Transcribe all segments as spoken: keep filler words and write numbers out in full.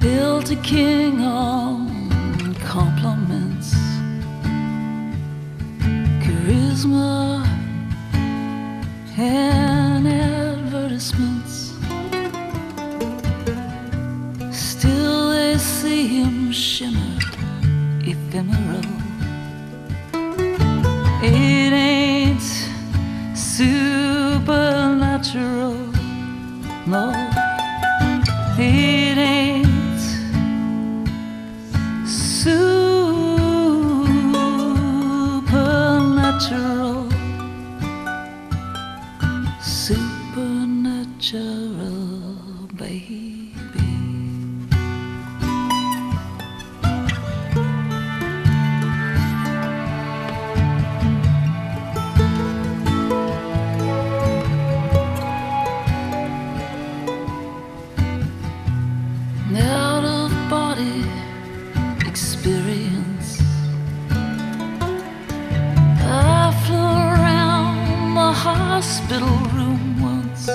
built a king on compliments, charisma and advertisements. Still they see him shimmer, ephemeral. It ain't supernatural, no, it ain't supernatural, supernatural, baby. Out of body experience, I flew around the hospital room once,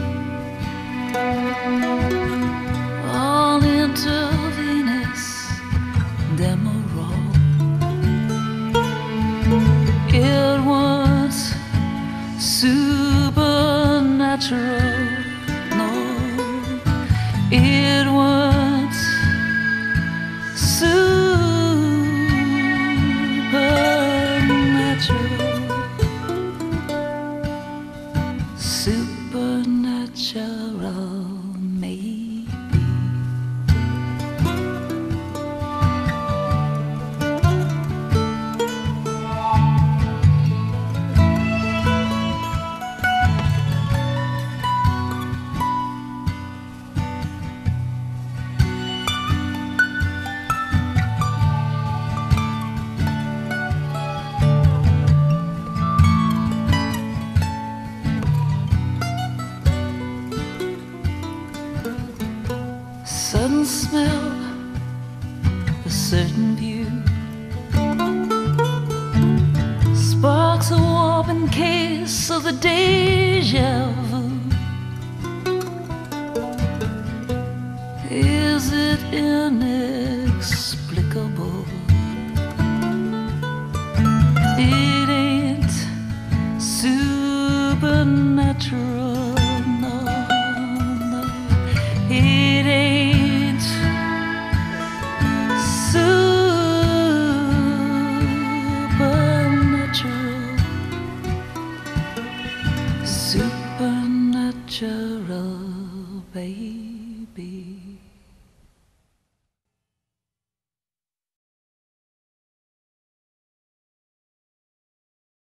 all intravenous Demerol. It was supernatural, no, it was supernatural, supernatural, maybe. Sudden smell, a certain view, sparks a warping case of the deja vu. Is it inexplicable? It ain't supernatural, no, no, it ain't supernatural, supernatural, baby.